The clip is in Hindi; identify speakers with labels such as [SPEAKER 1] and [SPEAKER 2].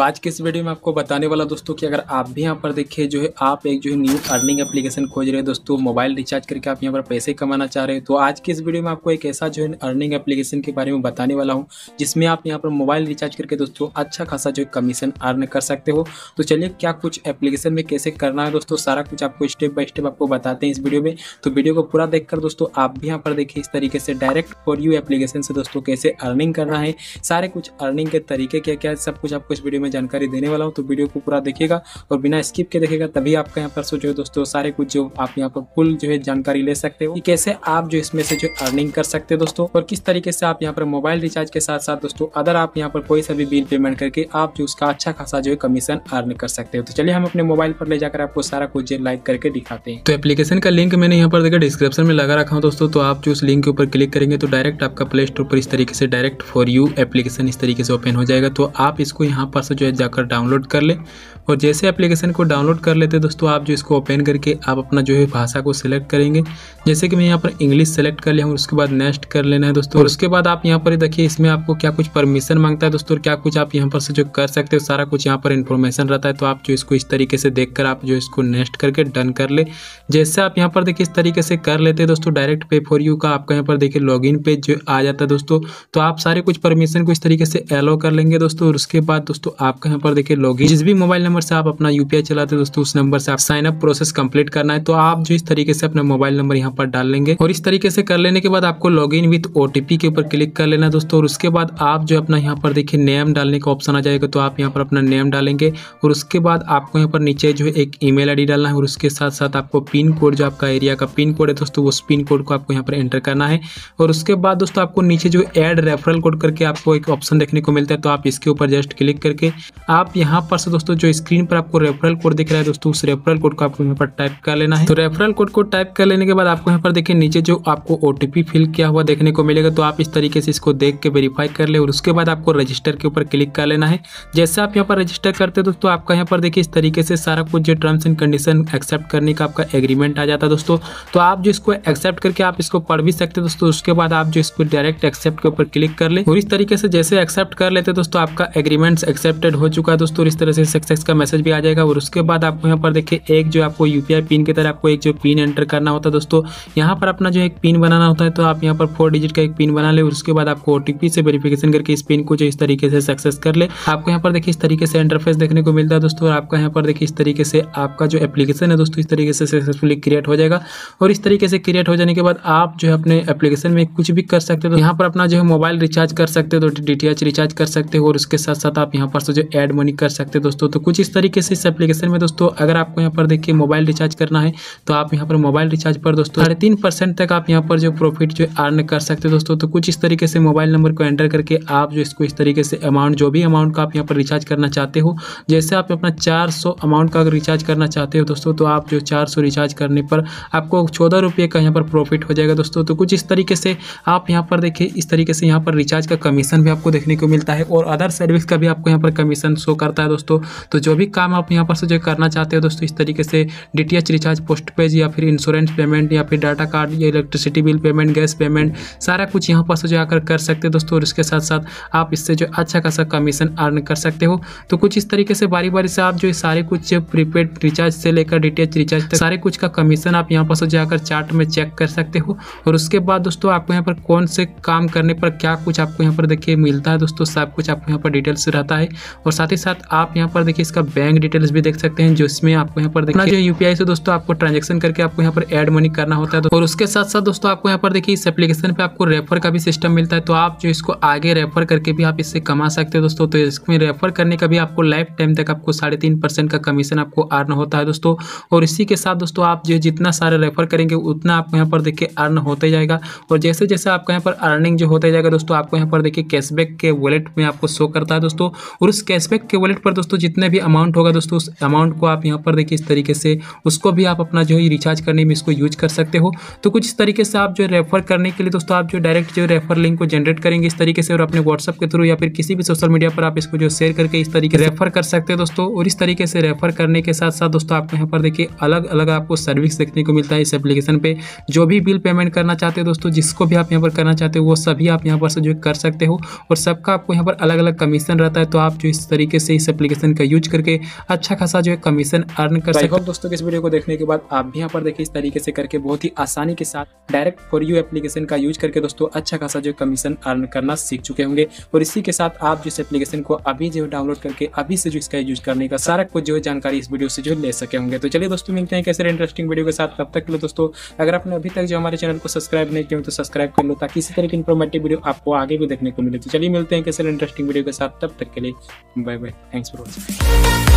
[SPEAKER 1] आज के इस वीडियो में आपको बताने वाला दोस्तों कि अगर आप भी यहाँ पर देखिए जो है आप एक जो है न्यू अर्निंग एप्लीकेशन खोज रहे हैं दोस्तों, मोबाइल रिचार्ज करके आप यहाँ पर पैसे कमाना चाह रहे हैं, तो आज की इस वीडियो में आपको एक ऐसा जो है अर्निंग एप्लीकेशन के बारे में बताने वाला हूँ जिसमें आप यहाँ पर मोबाइल रिचार्ज करके दोस्तों अच्छा खासा जो है कमीशन अर्न कर सकते हो। तो चलिए क्या कुछ एप्लीकेशन में कैसे करना है दोस्तों, सारा कुछ आपको स्टेप बाय स्टेप आपको बताते हैं इस वीडियो में। तो वीडियो को पूरा देखकर दोस्तों आप भी यहाँ पर देखिए इस तरीके से डायरेक्ट फॉर यू एप्लीकेशन से दोस्तों कैसे अर्निंग करना है, सारे कुछ अर्निंग के तरीके क्या क्या है सब कुछ आपको इस वीडियो में जानकारी देने वाला हूं। तो वीडियो को पूरा देखिएगा और बिना स्किप के देखिएगा, तभी आपका यहाँ पर जो है दोस्तों सारे कुछ जो आप यहाँ पर फुल जो है जानकारी ले सकते हो कि कैसे आप जो इसमें से जो अर्निंग कर सकते हो दोस्तों, और किस तरीके से आप यहाँ पर मोबाइल रिचार्ज के साथ साथ दोस्तों अदर आप यहाँ पर कोई सा भी बिल पेमेंट करके आप जो उसका अच्छा खासा जो है कमीशन अर्न कर सकते हो। तो चलिए हम अपने मोबाइल पर ले जाकर आपको सारा कुछ लाइव करके दिखाते हैं। तो एप्लीकेशन का लिंक मैंने यहाँ पर देखा डिस्क्रिप्शन में लगा रखा हूँ दोस्तों, तो आप जो उस लिंक के ऊपर क्लिक करेंगे तो डायरेक्ट आपका प्ले स्टोर पर इस तरीके से डायरेक्ट फॉर यू एप्लीकेशन इस तरीके से ओपन हो जाएगा। तो आप इसको यहाँ पर से जो है जाकर डाउनलोड कर ले, और जैसे एप्लीकेशन को डाउनलोड कर लेते दोस्तों आप जो इसको ओपन करके आप अपना जो है भाषा को सिलेक्ट करेंगे। जैसे कि मैं यहाँ पर इंग्लिश सेलेक्ट कर लिया हूँ, उसके बाद नेक्स्ट कर लेना है दोस्तों। और उसके बाद आप यहाँ पर देखिए इसमें आपको क्या कुछ परमिशन मांगता है दोस्तों, और क्या कुछ आप यहाँ पर से जो कर सकते हो सारा कुछ यहाँ पर इन्फॉर्मेशन रहता है। तो आप जो इसको इस तरीके से देखकर आप जो इसको नेक्स्ट करके डन कर ले। जैसे आप यहाँ पर देखिए इस तरीके से कर लेते हैं दोस्तों, डायरेक्ट पे फॉर यू का आपका यहाँ पर देखिए लॉगिन पेज जो आ जाता है दोस्तों। तो आप सारे कुछ परमिशन को इस तरीके से एलो कर लेंगे दोस्तों। और उसके बाद दोस्तों आपका यहाँ पर देखिए लॉगिन जिस भी मोबाइल नंबर से आप अपना यूपीआई चलाते हैं दोस्तों उस नंबर से आप साइन अप प्रोसेस कंप्लीट करना है। तो आप जो इस तरीके से अपना मोबाइल नंबर यहाँ पर डाल लेंगे, और इस तरीके से कर लेने के बाद आपको लॉगिन विद ओटीपी के ऊपर क्लिक कर लेना दोस्तों। और उसके बाद आप जो अपना यहाँ पर देखिए नेम डालने का ऑप्शन आ जाएगा, तो आप यहाँ पर अपना नेम डालेंगे। और उसके बाद आपको यहाँ पर नीचे जो है एक ईमेल आईडी डालना है, और उसके साथ साथ आपको पिन कोड जो आपका एरिया का पिन कोड है दोस्तों उस पिन कोड को आपको यहाँ पर एंटर करना है। और उसके बाद दोस्तों आपको नीचे जो ऐड रेफरल कोड करके आपको एक ऑप्शन देखने को मिलता है, तो आप इसके ऊपर जस्ट क्लिक करके आप यहाँ पर से दोस्तों जो स्क्रीन पर आपको रेफरल कोड दिख रहा है दोस्तों उस रेफरल कोड को आपको यहाँ पर टाइप कर लेना है। तो रेफरल कोड को टाइप कर लेने के बाद आपको यहाँ पर देखिए नीचे जो आपको ओटीपी फिल किया हुआ देखने को मिलेगा, तो आप इस तरीके से इसको देख के वेरीफाई कर ले। और उसके बाद आपको रजिस्टर के ऊपर क्लिक कर लेना है। जैसे आप यहाँ पर रजिस्टर करते हैं दोस्तों आपका यहाँ पर देखिए इस तरीके से सारा कुछ जो टर्म्स एंड कंडीशन एक्सेप्ट करने का आपका एग्रीमेंट आ जाता है दोस्तों। तो आप जो इसको एक्सेप्ट करके आप इसको पढ़ भी सकते हैं दोस्तों। उसके बाद आप जो इसको डायरेक्ट एक्सेप्ट के ऊपर क्लिक कर ले, और इस तरीके से जैसे एक्सेप्ट कर लेते दोस्तों आपका एग्रीमेंट एक्सेप्टेड हो चुका है दोस्तों। इस तरह से सक्सेस का मैसेज भी आ जाएगा। और उसके बाद आपको यहाँ पर देखिए एक जो आपको यूपीआई पिन की तरह आपको एक जो पिन एंटर करना होता है दोस्तों, यहाँ पर अपना जो एक पिन बनाना होता है। तो आप यहाँ पर 4 डिजिट का एक पिन बना ले, और उसके बाद आपको ओटीपी से वेरिफिकेशन करके इस पिन को जो इस तरीके से सक्सेस कर ले। आपको यहाँ पर देखिए इस तरीके से इंटरफेस देखने को मिलता है दोस्तों। और आपका यहाँ पर देखिए इस तरीके से आपका जो एप्लीकेशन है दोस्तों इस तरीके से सक्सेसफुली क्रिएट हो जाएगा। और इस तरीके से क्रिएट हो जाने के बाद आप जो है अपने एप्लीकेशन में कुछ भी कर सकते हो। तो यहाँ पर अपना जो है मोबाइल रिचार्ज कर सकते हो, तो डीटीएच रिचार्ज कर सकते हो, और उसके साथ साथ आप यहाँ पर से जो ऐड मनी कर सकते हो दोस्तों। तो कुछ इस तरीके से इस एप्लीकेशन में दोस्तों अगर आपको यहाँ पर देखिए मोबाइल रिचार्ज करना है तो आप यहाँ पर मोबाइल रिचार्ज पर दोस्तों 3.5% तक आप यहाँ पर जो प्रॉफिट जो अर्न कर सकते हो दोस्तों। तो कुछ इस तरीके से मोबाइल नंबर को एंटर करके आप जो इसको इस तरीके से अमाउंट जो भी अमाउंट का आप यहाँ पर रिचार्ज करना चाहते हो, जैसे आप अपना 400 अमाउंट का अगर रिचार्ज करना चाहते हो दोस्तों, तो आप जो 400 रिचार्ज करने पर आपको 14 रुपये का यहाँ पर प्रॉफिट हो जाएगा दोस्तों। तो कुछ इस तरीके से आप यहाँ पर देखिए इस तरीके से यहाँ पर रिचार्ज का कमीशन भी आपको देखने को मिलता है, और अदर सर्विस का भी आपको यहाँ पर कमीशन शो करता है दोस्तों। तो जो भी काम आप यहाँ पर से जो करना चाहते हो दोस्तों इस तरीके से डीटीएच रिचार्ज, पोस्ट पेज, या फिर इंश्योरेंस पेमेंट, या फिर डाटा कार्ड, या electricity bill payment, gas payment, सारा कुछ यहाँ पर से जो आकर कर सकते हो दोस्तों। और इसके साथ साथ आप इससे जो अच्छा खासा कमीशन अर्न कर सकते हो। तो कुछ इस तरीके से बारी बारी से आप जो सारे कुछ प्रीपेड रिचार्ज से लेकर डीटीएच रिचार्ज तक सारे कुछ का कमीशन आप यहाँ पर से जाकर चार्ट में चेक कर सकते हो। और उसके बाद दोस्तों आपको यहाँ पर कौन से काम करने पर क्या कुछ आपको यहाँ पर देखिए मिलता है दोस्तों, सब कुछ आपको यहाँ पर डिटेल्स रहता है। और साथ ही साथ आप यहाँ पर देखिए इसका बैंक डिटेल्स भी देख सकते हैं, जो इसमें आपको यहाँ पर देखना जो यूपीआई से दोस्तों आपको ट्रांजैक्शन करके आपको यहाँ पर ऐड मनी करना होता है। और उसके साथ साथ दोस्तों आपको यहाँ पर देखिए इस एप्लीकेशन पे आपको रेफर का भी सिस्टम मिलता है, तो आप जो इसको आगे रेफर करके भी आप इससे कमा सकते हो दोस्तों। तो इसमें रेफर करने का भी आपको लाइफ टाइम तक आपको 3.5% का कमीशन आपको अर्न होता है दोस्तों। और इसी के साथ दोस्तों आप जो जितना सारे रेफर करेंगे उतना आपको यहाँ पर देखिए अर्न होते जाएगा। और जैसे जैसे आपको यहाँ पर अर्निंग जो होते जाएगा दोस्तों आपको यहाँ पर देखिए कैशबैक के वॉलेट में आपको शो करता है दोस्तों। और उस कैशबैक के वॉलेट पर दोस्तों जितने भी अमाउंट होगा दोस्तों उस अमाउंट को आप यहाँ पर देखिए इस तरीके से उसको भी आप अपना जो है रिचार्ज करने में इसको यूज कर सकते हो। तो कुछ इस तरीके से आप जो रेफर करने के लिए दोस्तों आप जो डायरेक्ट जो रेफर लिंक को जनरेट करेंगे इस तरीके से, और अपने व्हाट्सएप के थ्रू या फिर किसी भी सोशल मीडिया पर आप इसको जो शेयर करके इस तरीके से रेफर कर सकते हैं दोस्तों। और इस तरीके से रेफर करने के साथ साथ दोस्तों आपको यहाँ पर देखिए अलग अलग आपको सर्विस देखने को मिलता है इस एप्लीकेशन पे। जो भी बिल पेमेंट करना चाहते हो दोस्तों, जिसको भी आप यहाँ पर करना चाहते हो वो सभी आप यहाँ पर से जो कर सकते हो, और सबका आपको यहाँ पर अलग अलग कमीशन रहता है। तो आप जो इस तरीके से इस एप्लीकेशन का यूज करके अच्छा खासा जो है कमीशन अर्न कर सकते हैं। दोस्तों इस वीडियो को देखने के बाद आप भी यहाँ पर देखिए इस तरीके से करके बहुत ही आसानी के साथ डायरेक्ट फॉर यू एप्लीकेशन का यूज करके दोस्तों अच्छा खासा जो कमीशन अर्न करना सीख चुके होंगे। और इसी के साथ आप जिस एप्लीकेशन को अभी जो डाउनलोड करके अभी से जो इसका यूज करने का सारा कुछ जो है जानकारी इस वीडियो से जो ले सके होंगे। तो चलिए दोस्तों मिलते हैं कैसे इंटरेस्टिंग वीडियो के साथ। तब तक के लिए दोस्तों अगर आपने अभी तक जो हमारे चैनल को सब्सक्राइब नहीं किया तो सब्सक्राइब कर लो ताकि इसी तरह की इन्फॉर्मेटिव वीडियो आपको आगे भी देखने को मिले। तो चलिए मिलते हैं कैसे इंटरेस्टिंग वीडियो के साथ, तब तक के लिए bye bye, thanks for watching.